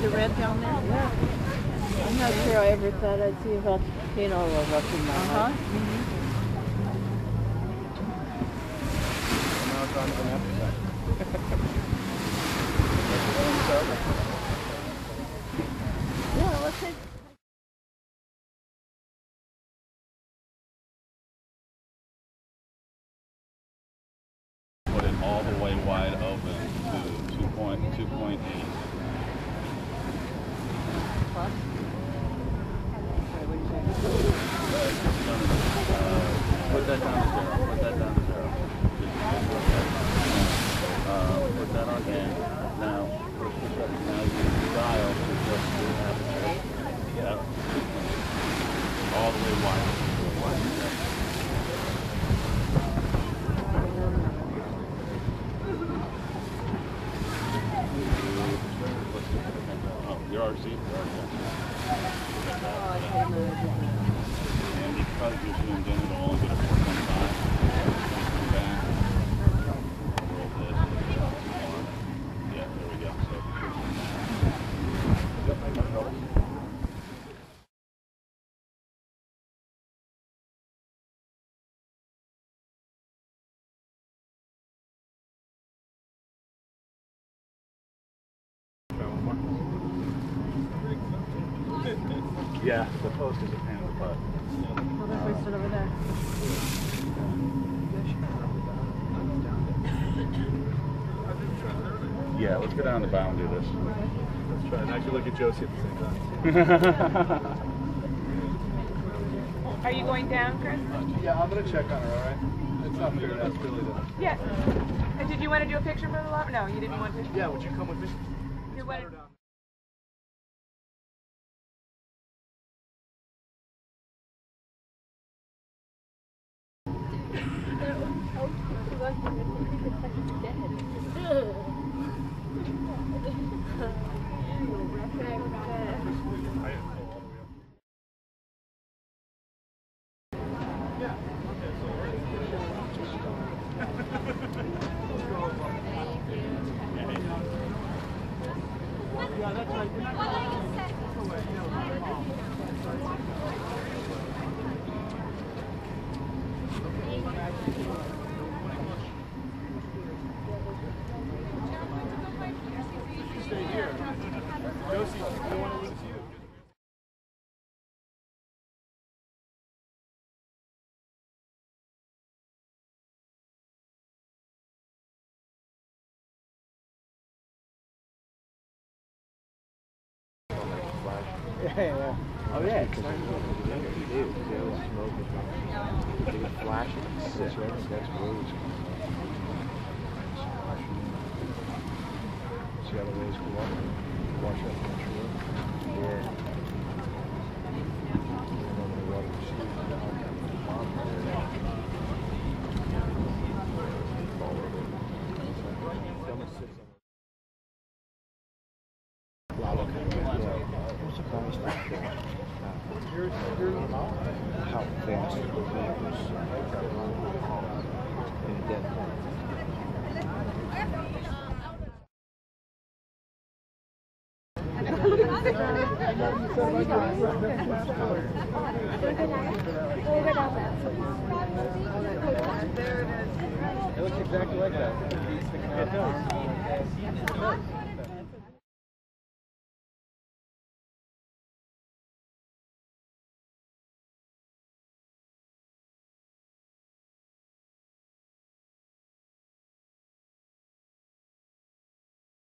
red down there? Yeah. I'm not sure I ever thought I'd see a volcano erupt in my life. Uh-huh. Now it's on to the next side. Yeah, let's take... Put it all the way wide open to 2.8. Plus? Put that down to zero. Put that down to zero. Put that on there. Now you dial to just do aperture. Yeah. All the way wide. Oh, you're already seeing. And because you're zoomed in, it'll only get a 4.5. Come back. Roll this. Yeah, there we go. So yeah, the post is a pain in the butt. Well, that's wasted over there. Yeah, let's go down the bow and do this. Let's try and actually look at Josie at the same time. Are you going down, Chris? Yeah, I'm going to check on her, alright? It's not fair to ask Billy to... Yeah. And did you want to do a picture for the lava? No, you didn't want to. Yeah, would you come with me? You wanted... Stay here. Josie, you don't want to lose you. Yeah. Oh yeah. Flash. See how the waves go up and wash up on the shore? Yeah. How fast the vapors in a dead point. It looks exactly like that. It does.